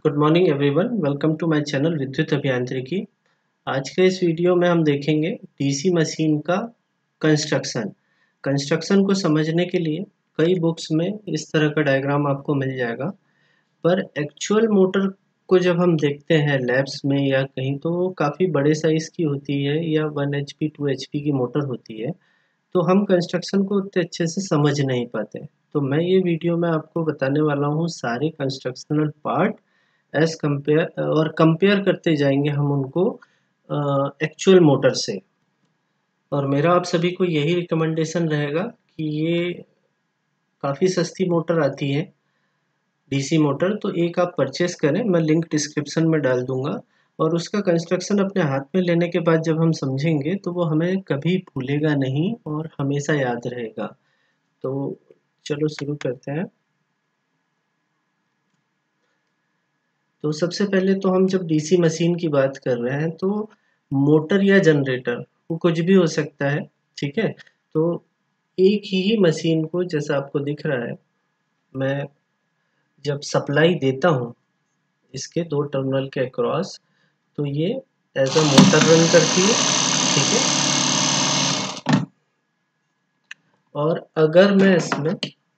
Good morning everyone, welcome to my channel विद्युत अभियांत्रिकी। आज के इस वीडियो में हम देखेंगे डीसी मशीन का कंस्ट्रक्शन। कंस्ट्रक्शन को समझने के लिए कई बुक्स में इस तरह का डायग्राम आपको मिल जाएगा, पर एक्चुअल मोटर को जब हम देखते हैं लैब्स में या कहीं, तो वो काफ़ी बड़े साइज़ की होती है या 1 HP 2 HP की मोटर होती है, तो हम कंस्ट्रक्शन को उतने अच्छे से समझ नहीं पाते। तो मैं ये वीडियो में आपको बताने वाला हूँ सारे कंस्ट्रक्शनल पार्ट एज कंपेयर, और कंपेयर करते जाएंगे हम उनको एक्चुअल मोटर से। और मेरा आप सभी को यही रिकमेंडेशन रहेगा कि ये काफ़ी सस्ती मोटर आती है डीसी मोटर, तो एक आप परचेस करें, मैं लिंक डिस्क्रिप्शन में डाल दूंगा। और उसका कंस्ट्रक्शन अपने हाथ में लेने के बाद जब हम समझेंगे तो वो हमें कभी भूलेगा नहीं और हमेशा याद रहेगा। तो चलो शुरू करते हैं। तो सबसे पहले तो हम जब डीसी मशीन की बात कर रहे हैं तो मोटर या जनरेटर वो कुछ भी हो सकता है, ठीक है। तो एक ही मशीन को, जैसा आपको दिख रहा है, मैं जब सप्लाई देता हूँ इसके दो टर्मिनल के अक्रॉस, तो ये एज अ मोटर रन करती है, ठीक है। और अगर मैं इसमें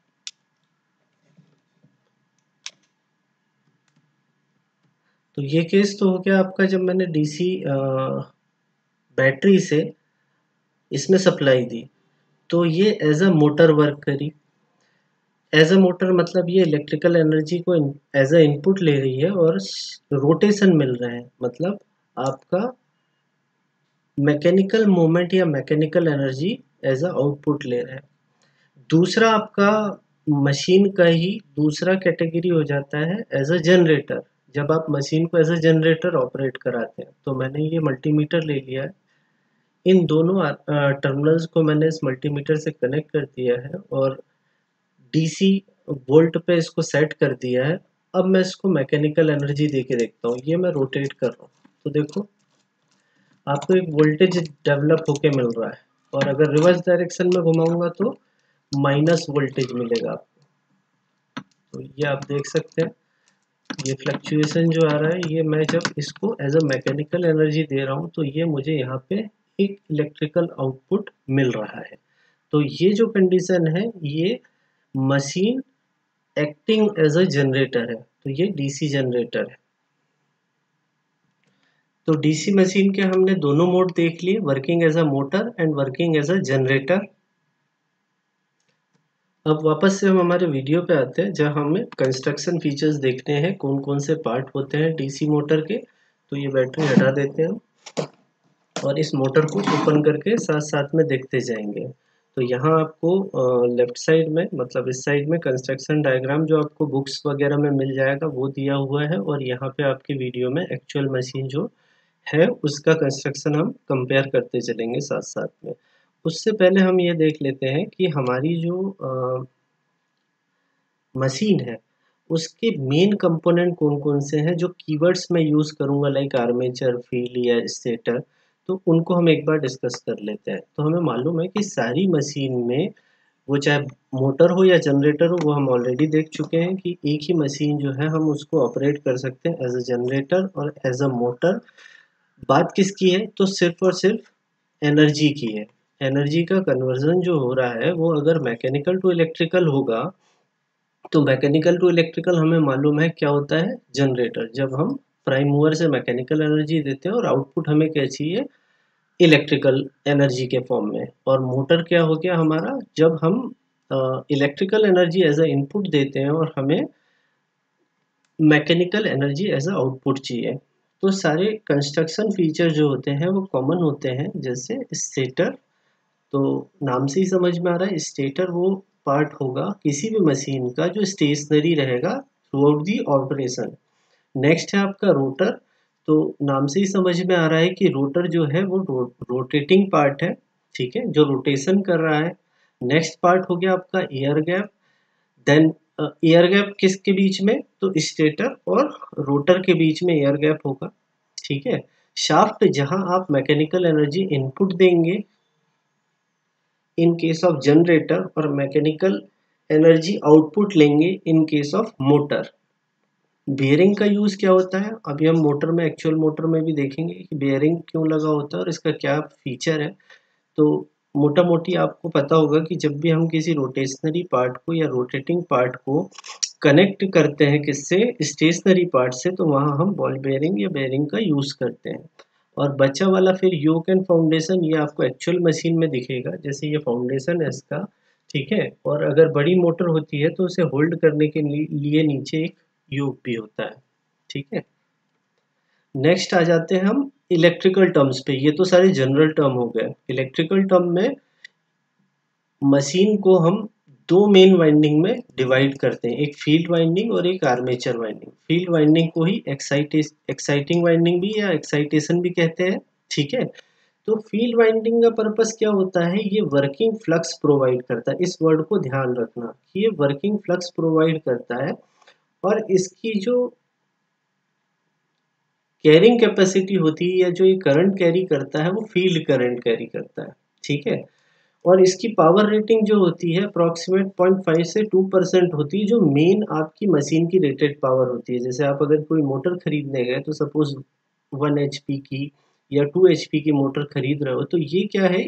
तो ये केस तो हो गया आपका, जब मैंने डीसी बैटरी से इसमें सप्लाई दी तो ये एज अ मोटर वर्क करी। एज अ मोटर मतलब ये इलेक्ट्रिकल एनर्जी को एज अ इनपुट ले रही है और रोटेशन मिल रहा है, मतलब आपका मैकेनिकल मूवमेंट या mechanical energy as a output ले रहा है। दूसरा आपका मशीन का ही दूसरा कैटेगरी हो जाता है एज अ जनरेटर। जब आप मशीन को एज अ जनरेटर ऑपरेट कराते हैं, तो मैंने ये मल्टीमीटर ले लिया है, इन दोनों टर्मिनल्स को मैंने इस मल्टीमीटर से कनेक्ट कर दिया है और डीसी वोल्ट पे इसको सेट कर दिया है। अब मैं इसको मैकेनिकल एनर्जी दे के देखता हूँ, ये मैं रोटेट कर रहा हूँ तो देखो आपको एक वोल्टेज डेवलप होके मिल रहा है, और अगर रिवर्स डायरेक्शन में घुमाऊंगा तो माइनस वोल्टेज मिलेगा आपको। तो ये आप देख सकते हैं, ये फ्लक्चुएशन जो आ रहा है, ये मैं जब इसको एज अ मैकेनिकल एनर्जी दे रहा हूँ तो ये मुझे यहाँ पे एक इलेक्ट्रिकल आउटपुट मिल रहा है। तो ये जो कंडीशन है, ये machine acting as a generator है, तो ये डीसी जनरेटर है। तो डीसी मशीन के हमने दोनों मोड देख लिए, working as a motor and working as a generator. अब वापस से हम हमारे वीडियो पे आते हैं, जहाँ हमें कंस्ट्रक्शन फीचर्स देखने हैं, कौन कौन से पार्ट होते हैं डीसी मोटर के। तो ये बैटरी हटा देते हैं और इस मोटर को ओपन करके साथ साथ में देखते जाएंगे। तो यहाँ आपको लेफ्ट साइड में, मतलब इस साइड में कंस्ट्रक्शन डायग्राम जो आपको बुक्स वगैरह में मिल जाएगा वो दिया हुआ है, और यहाँ पे आपके वीडियो में एक्चुअल मशीन जो है उसका कंस्ट्रक्शन हम कंपेयर करते चलेंगे साथ साथ में। उससे पहले हम ये देख लेते हैं कि हमारी जो मशीन है उसके मेन कंपोनेंट कौन कौन से हैं, जो कीवर्ड्स मैं यूज़ करूँगा, लाइक आर्मेचर, फील्ड या स्टेटर। तो उनको हम एक बार डिस्कस कर लेते हैं। तो हमें मालूम है कि सारी मशीन में, वो चाहे मोटर हो या जनरेटर हो, वो हम ऑलरेडी देख चुके हैं कि एक ही मशीन जो है हम उसको ऑपरेट कर सकते हैं एज अ जनरेटर और एज अ मोटर। बात किसकी है, तो सिर्फ और सिर्फ एनर्जी की है। एनर्जी का कन्वर्जन जो हो रहा है वो अगर मैकेनिकल टू इलेक्ट्रिकल होगा, तो मैकेनिकल टू इलेक्ट्रिकल हमें मालूम है क्या होता है, जनरेटर। जब हम प्राइम मूवर से मैकेनिकल एनर्जी देते हैं और आउटपुट हमें क्या चाहिए, इलेक्ट्रिकल एनर्जी के फॉर्म में। और मोटर क्या हो गया हमारा, जब हम electrical energy as a input देते हैं और हमें mechanical energy as a output चाहिए। तो सारे कंस्ट्रक्शन फीचर जो होते हैं वो कॉमन होते हैं। जैसे स्टेटर, तो नाम से ही समझ में आ रहा है, स्टेटर वो पार्ट होगा किसी भी मशीन का जो स्टेशनरी रहेगा throughout the operation. Next है आपका रोटर। तो नाम से ही समझ में आ रहा है कि रोटर जो है वो रोटेटिंग पार्ट है, ठीक है, जो रोटेशन कर रहा है। नेक्स्ट पार्ट हो गया आपका air gap. Then air gap किसके बीच में, तो स्टेटर और रोटर के बीच में एयर गैप होगा, ठीक है। शाफ्ट, जहां आप मैकेनिकल एनर्जी इनपुट देंगे इन केस ऑफ जनरेटर, और मैकेनिकल एनर्जी आउटपुट लेंगे in case of motor. Bearing का यूज़ क्या होता है, अभी हम मोटर में, एक्चुअल मोटर में भी देखेंगे कि बेयरिंग क्यों लगा होता है और इसका क्या फीचर है। तो मोटा मोटी आपको पता होगा कि जब भी हम किसी रोटेशनरी पार्ट को या रोटेटिंग पार्ट को कनेक्ट करते हैं किससे, स्टेशनरी पार्ट से, तो वहाँ हम बॉल बेयरिंग या बेयरिंग का यूज़ करते हैं। और बचा वाला फिर योक एंड फाउंडेशन, ये आपको एक्चुअल मशीन में दिखेगा, जैसे ये फाउंडेशन है इसका, ठीक है। और अगर बड़ी मोटर होती है तो उसे होल्ड करने के लिए नीचे एक योक भी होता है, ठीक है। नेक्स्ट आ जाते हैं हम इलेक्ट्रिकल टर्म्स पे। ये तो सारे जनरल टर्म हो गए। इलेक्ट्रिकल टर्म में मशीन को हम दो मेन वाइंडिंग में डिवाइड करते हैं, एक फील्ड वाइंडिंग और एक आर्मेचर वाइंडिंग। फील्ड वाइंडिंग को ही एक्साइटिंग वाइंडिंग भी या एक्साइटेशन भी कहते हैं, ठीक है। तो फील्ड वाइंडिंग का पर्पस क्या होता है, ये वर्किंग फ्लक्स प्रोवाइड करता है। इस वर्ड को ध्यान रखना कि ये वर्किंग फ्लक्स प्रोवाइड करता है, और इसकी जो कैरिंग कैपेसिटी होती है या जो ये करंट कैरी करता है वो फील्ड करंट कैरी करता है, ठीक है। और इसकी पावर रेटिंग जो होती है अप्रॉक्सीमेट 0.5 से 2% होती है, जो मेन आपकी मशीन की रेटेड पावर होती है। जैसे आप अगर कोई मोटर खरीदने गए तो सपोज 1 HP की या 2 HP की मोटर खरीद रहे हो, तो ये क्या है,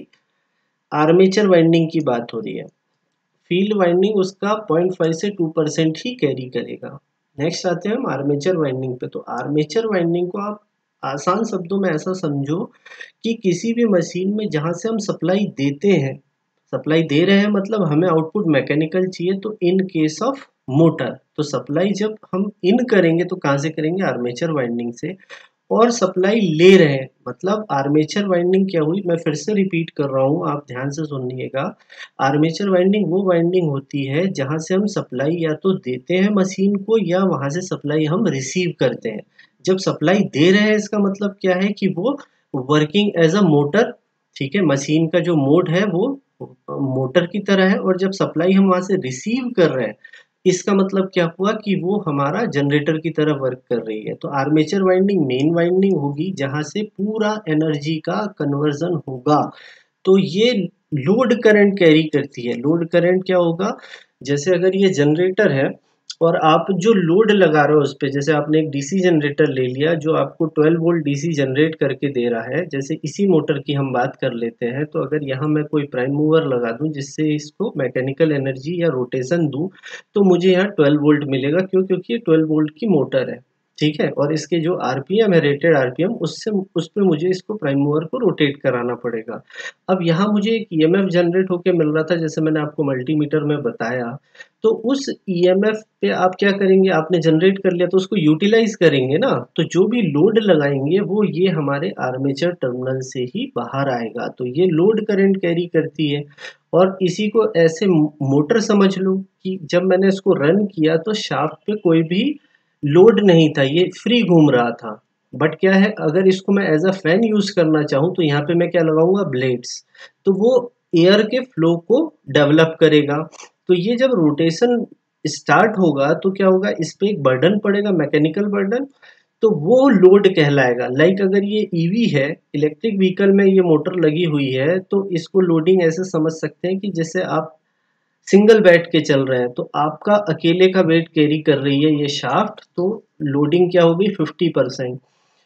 आर्मेचर वाइंडिंग की बात हो रही है। फील्ड वाइंडिंग उसका 0.5 से 2% ही कैरी करेगा। नेक्स्ट आते हैं हम आर्मेचर वाइंडिंग पे। तो आर्मेचर वाइंडिंग को आप आसान शब्दों में ऐसा समझो कि किसी भी मशीन में जहां से हम सप्लाई देते हैं, सप्लाई दे रहे हैं मतलब हमें आउटपुट मैकेनिकल चाहिए, तो इन केस ऑफ मोटर, तो सप्लाई जब हम इन करेंगे तो कहाँ से करेंगे, आर्मेचर वाइंडिंग से। और सप्लाई ले रहे हैं मतलब आर्मेचर वाइंडिंग क्या हुई, मैं फिर से रिपीट कर रहा हूँ, आप ध्यान से सुनिएगा। आर्मेचर वाइंडिंग वो वाइंडिंग होती है जहां से हम सप्लाई या तो देते हैं मशीन को, या वहां से सप्लाई हम रिसीव करते हैं। जब सप्लाई दे रहे हैं इसका मतलब क्या है कि वो वर्किंग एज अ मोटर, ठीक है। मशीन का जो मोड है वो मोटर की तरह है। और जब सप्लाई हम वहां से रिसीव कर रहे हैं, इसका मतलब क्या हुआ कि वो हमारा जनरेटर की तरह वर्क कर रही है। तो आर्मेचर वाइंडिंग मेन वाइंडिंग होगी जहां से पूरा एनर्जी का कन्वर्जन होगा। तो ये लोड करंट कैरी करती है। लोड करंट क्या होगा, जैसे अगर ये जनरेटर है और आप जो लोड लगा रहे हो उस पे, जैसे आपने एक डीसी जनरेटर ले लिया जो आपको 12 वोल्ट डीसी जनरेट करके दे रहा है। जैसे इसी मोटर की हम बात कर लेते हैं, तो अगर यहाँ मैं कोई प्राइम मूवर लगा दूं जिससे इसको मैकेनिकल एनर्जी या रोटेशन दूं, तो मुझे यहाँ 12 वोल्ट मिलेगा। क्यों, क्योंकि ये 12 वोल्ट की मोटर है, ठीक है। और इसके जो आरपीएम है, रेटेड आरपीएम, उससे उस पे मुझे इसको प्राइम मूवर को रोटेट कराना पड़ेगा। अब यहाँ मुझे एक ईएमएफ जनरेट होके मिल रहा था, जैसे मैंने आपको मल्टीमीटर में बताया। तो उस ईएमएफ पे आप क्या करेंगे, आपने जनरेट कर लिया तो उसको यूटिलाइज करेंगे ना, तो जो भी लोड लगाएंगे वो ये हमारे आर्मेचर टर्मिनल से ही बाहर आएगा। तो ये लोड करंट कैरी करती है। और इसी को ऐसे मोटर समझ लो कि जब मैंने इसको रन किया तो शाफ्ट पे कोई भी लोड नहीं था, ये फ्री घूम रहा था। बट क्या है, अगर इसको मैं एज अ फैन यूज करना चाहूँ तो यहाँ पे मैं क्या लगाऊंगा, ब्लेड्स। तो वो एयर के फ्लो को डेवलप करेगा। तो ये जब रोटेशन स्टार्ट होगा तो क्या होगा, इस पे एक बर्डन पड़ेगा, मैकेनिकल बर्डन। तो वो लोड कहलाएगा। लाइक अगर ये ईवी है, इलेक्ट्रिक व्हीकल में ये मोटर लगी हुई है, तो इसको लोडिंग ऐसे समझ सकते हैं कि जैसे आप सिंगल बैठ के चल रहे हैं, तो आपका अकेले का वेट कैरी कर रही है ये शाफ्ट, तो लोडिंग क्या होगी, 50%।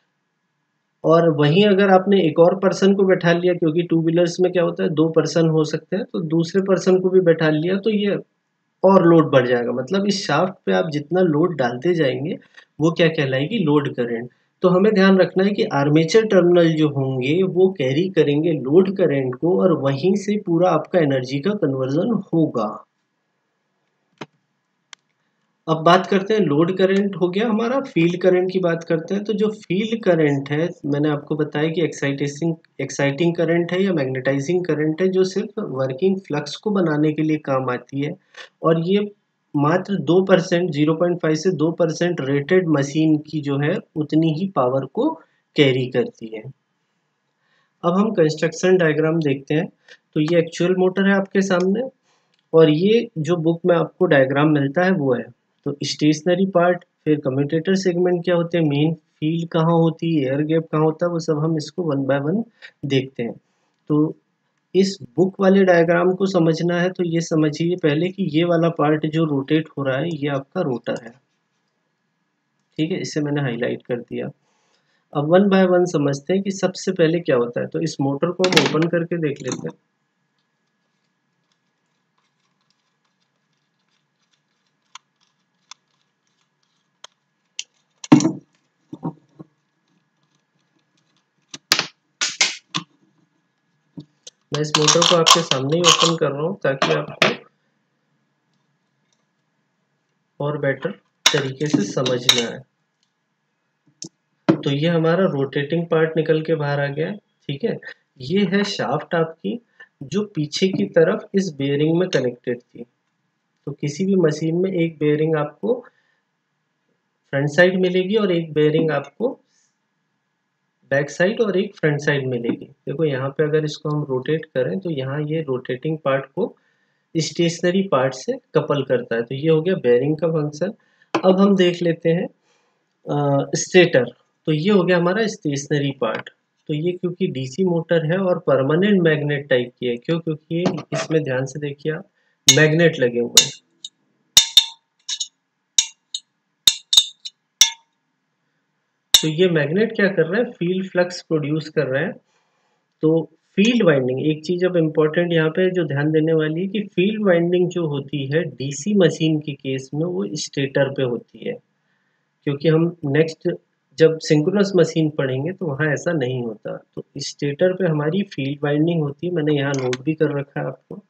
और वहीं अगर आपने एक और पर्सन को बैठा लिया, क्योंकि टू व्हीलर्स में क्या होता है, दो पर्सन हो सकते हैं, तो दूसरे पर्सन को भी बैठा लिया, तो ये और लोड बढ़ जाएगा। मतलब इस शाफ्ट पे आप जितना लोड डालते जाएंगे वो क्या कहलाएगी, लोड करंट। तो हमें ध्यान रखना है कि आर्मेचर टर्मिनल जो होंगे वो कैरी करेंगे लोड करंट को, और वहीं से पूरा आपका एनर्जी का कन्वर्जन होगा। अब बात करते हैं, लोड करंट हो गया हमारा, फील्ड करंट की बात करते हैं। तो जो फील्ड करंट है, मैंने आपको बताया कि एक्साइटिंग करंट है या मैग्नेटाइजिंग करंट है, जो सिर्फ वर्किंग फ्लक्स को बनाने के लिए काम आती है। और ये मात्र 2%, 0.5 से 2% रेटेड मशीन की जो है उतनी ही पावर को कैरी करती है। अब हम कंस्ट्रक्शन डायग्राम देखते हैं। तो ये एक्चुअल मोटर है आपके सामने, और ये जो बुक में आपको डायग्राम मिलता है वो है। तो स्टेशनरी पार्ट, फिर कम्यूटेटर सेगमेंट क्या होते हैं, मेन फील्ड कहाँ होती है, एयर गैप कहाँ होता है, वो सब हम इसको वन बाय वन देखते हैं। तो इस बुक वाले डायग्राम को समझना है तो ये समझिए पहले कि ये वाला पार्ट जो रोटेट हो रहा है ये आपका रोटर है। ठीक है, इसे मैंने हाईलाइट कर दिया। अब वन बाय वन समझते हैं कि सबसे पहले क्या होता है। तो इस मोटर को हम ओपन करके देख लेते हैं। मैं इस मोटर को आपके सामने ही ओपन कर रहा हूँ ताकि आपको और बेटर तरीके से समझ में आए। तो ये हमारा रोटेटिंग पार्ट निकल के बाहर आ गया है। ठीक है, ये है शाफ्ट आपकी, जो पीछे की तरफ इस बेयरिंग में कनेक्टेड थी। तो किसी भी मशीन में एक बेयरिंग आपको फ्रंट साइड मिलेगी और एक बेयरिंग आपको बैक साइड और एक फ्रंट साइड मिलेगी। देखो यहाँ पे अगर इसको हम रोटेट करें तो यहाँ ये रोटेटिंग पार्ट को स्टेशनरी पार्ट से कपल करता है। तो ये हो गया बेयरिंग का फंक्शन। अब हम देख लेते हैं स्टेटर। तो ये हो गया हमारा स्टेशनरी पार्ट। तो ये क्योंकि डीसी मोटर है और परमानेंट मैग्नेट टाइप की है, क्यों? क्योंकि इसमें ध्यान से देखिए आप, मैग्नेट लगे हुए हैं। तो ये मैग्नेट क्या कर रहा है, फील्ड फ्लक्स प्रोड्यूस कर रहा है। तो फील्ड वाइंडिंग, एक चीज अब इम्पोर्टेंट यहाँ पे जो ध्यान देने वाली है कि फील्ड वाइंडिंग जो होती है डीसी मशीन के केस में वो स्टेटर पे होती है। क्योंकि हम नेक्स्ट जब सिंक्रोनस मशीन पढ़ेंगे तो वहाँ ऐसा नहीं होता। तो स्टेटर पे हमारी फील्ड वाइंडिंग होती है। मैंने यहाँ नोट भी कर रखा है आपको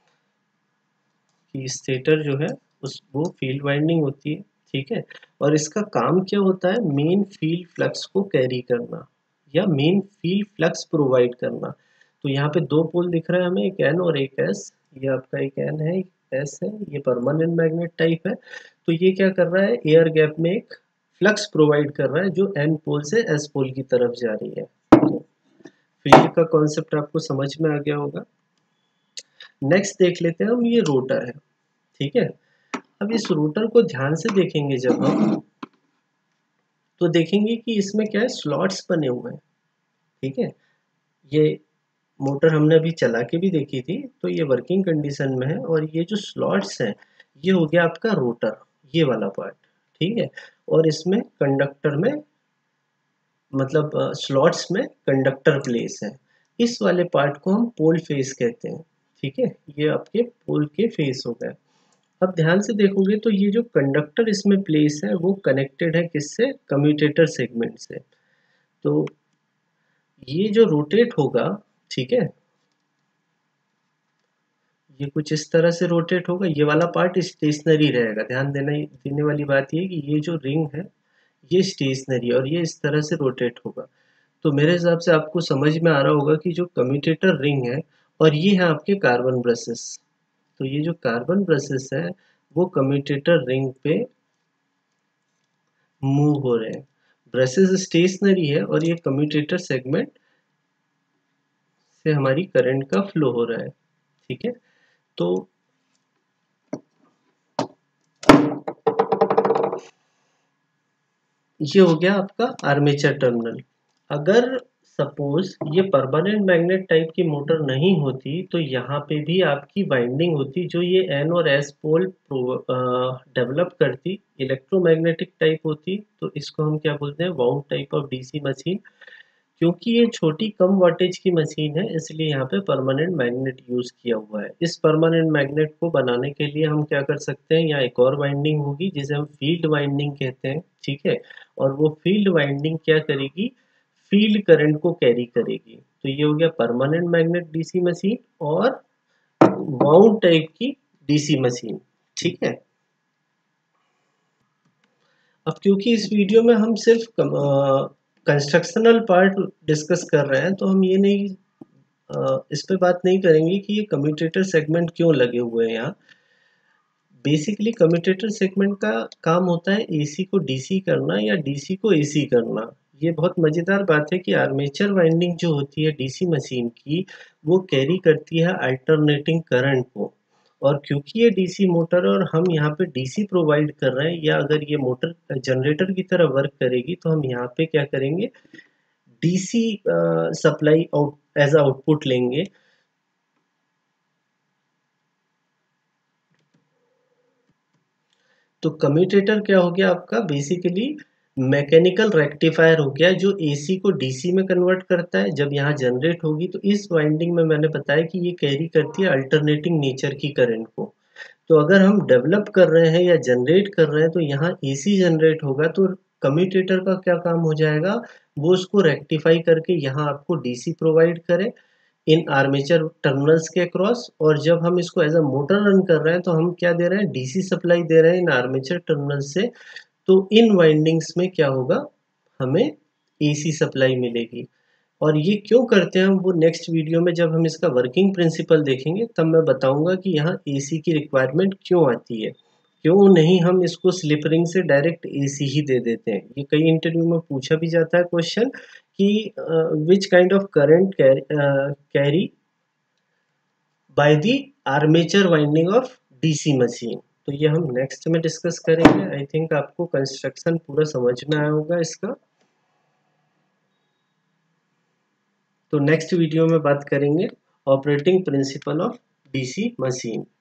कि स्टेटर जो है उस वो फील्ड वाइंडिंग होती है। ठीक है, और इसका काम क्या होता है, मेन फील्ड फ्लक्स को कैरी करना या मेन फील्ड फ्लक्स प्रोवाइड करना। तो यहाँ पे दो पोल दिख रहा है हमें, एक एन और एक एस। ये आपका एक एन है, एक एस है। ये परमानेंट मैग्नेट टाइप है। तो ये क्या कर रहा है, एयर गैप में एक फ्लक्स प्रोवाइड कर रहा है जो एन पोल से एस पोल की तरफ जा रही है। तो फील्ड का कॉन्सेप्ट आपको समझ में आ गया होगा। नेक्स्ट देख लेते हैं हम, ये रोटर है। ठीक है, अब इस रोटर को ध्यान से देखेंगे जब हम, तो देखेंगे कि इसमें क्या है, स्लॉट्स बने हुए हैं। ठीक है, ये मोटर हमने अभी चला के भी देखी थी, तो ये वर्किंग कंडीशन में है। और ये जो स्लॉट्स हैं, ये हो गया आपका रोटर, ये वाला पार्ट। ठीक है, और इसमें कंडक्टर में, मतलब स्लॉट्स में कंडक्टर प्लेस है। इस वाले पार्ट को हम पोल फेस कहते हैं। ठीक है, ये आपके पोल के फेस हो गए। अब ध्यान से देखोगे तो ये जो कंडक्टर इसमें प्लेस है वो कनेक्टेड है किससे, कम्यूटेटर सेगमेंट से। तो ये जो रोटेट होगा, ठीक है, ये कुछ इस तरह से रोटेट होगा। ये वाला पार्ट स्टेशनरी रहेगा। ध्यान देने वाली बात ये है कि ये जो रिंग है ये स्टेशनरी और ये इस तरह से रोटेट होगा। तो मेरे हिसाब से आपको समझ में आ रहा होगा कि जो कम्यूटेटर रिंग है और ये है आपके कार्बन ब्रशेस। तो ये जो कार्बन ब्रशेस है वो कम्यूटेटर रिंग पे मूव हो रहे हैं। ब्रशेस स्टेशनरी है और ये कम्यूटेटर सेगमेंट से हमारी करंट का फ्लो हो रहा है। ठीक है, तो ये हो गया आपका आर्मेचर टर्मिनल। अगर सपोज ये परमानेंट मैग्नेट टाइप की मोटर नहीं होती तो यहाँ पे भी आपकी वाइंडिंग होती, जो ये एन और एस पोल डेवलप करती, इलेक्ट्रोमैग्नेटिक टाइप होती। तो इसको हम क्या बोलते हैं, wound type of DC machine. क्योंकि ये छोटी कम वाटेज की मशीन है इसलिए यहाँ पे परमानेंट मैग्नेट यूज किया हुआ है। इस परमानेंट मैग्नेट को बनाने के लिए हम क्या कर सकते हैं, यहाँ एक और वाइंडिंग होगी जिसे हम फील्ड वाइंडिंग कहते हैं। ठीक है, और वो फील्ड वाइंडिंग क्या करेगी, फील्ड करंट को कैरी करेगी। तो ये हो गया परमानेंट मैग्नेट डीसी मशीन और वाउंड टाइप की डीसी मशीन। ठीक है, अब क्योंकि इस वीडियो में हम सिर्फ कंस्ट्रक्शनल पार्ट डिस्कस कर रहे हैं तो हम ये नहीं इस पे बात नहीं करेंगे कि ये कम्यूटेटर सेगमेंट क्यों लगे हुए हैं यहाँ। बेसिकली कम्यूटेटर सेगमेंट का काम होता है एसी को डीसी करना या डीसी को एसी करना। ये बहुत मज़ेदार बात है कि आर्मेचर वाइंडिंग जो होती है डीसी मशीन की वो कैरी करती है अल्टरनेटिंग करंट को। और क्योंकि ये डीसी मोटर और हम यहाँ पे डीसी प्रोवाइड कर रहे हैं, या अगर ये मोटर जनरेटर की तरह वर्क करेगी तो हम यहाँ पे क्या करेंगे, DC supply out as output लेंगे। तो कम्यूटेटर क्या हो गया आपका, बेसिकली मैकेनिकल रेक्टिफायर हो गया जो एसी को डीसी में कन्वर्ट करता है। जब यहाँ जनरेट होगी तो इस वाइंडिंग में मैंने बताया कि ये कैरी करती है अल्टरनेटिंग नेचर की करंट को। तो अगर हम डेवलप कर रहे हैं या जनरेट कर रहे हैं तो यहाँ एसी जनरेट होगा तो कम्यूटेटर का क्या काम हो जाएगा, वो उसको रेक्टिफाई करके यहाँ आपको डीसी प्रोवाइड करे इन आर्मेचर टर्मिनल्स के अक्रॉस। और जब हम इसको एज अ मोटर रन कर रहे हैं तो हम क्या दे रहे हैं, डीसी सप्लाई दे रहे हैं इन आर्मेचर टर्मिनल से। तो इन वाइंडिंग्स में क्या होगा, हमें एसी सप्लाई मिलेगी। और ये क्यों करते हैं हम, वो नेक्स्ट वीडियो में जब हम इसका वर्किंग प्रिंसिपल देखेंगे तब मैं बताऊंगा कि यहाँ एसी की रिक्वायरमेंट क्यों आती है, क्यों नहीं हम इसको स्लिप रिंग से डायरेक्ट एसी ही दे देते हैं। ये कई इंटरव्यू में पूछा भी जाता है क्वेश्चन कि which kind of current carry by the armature winding of DC machine. तो ये हम नेक्स्ट में डिस्कस करेंगे। आई थिंक आपको कंस्ट्रक्शन पूरा समझ में आया होगा इसका। तो नेक्स्ट वीडियो में बात करेंगे operating principle of DC machine.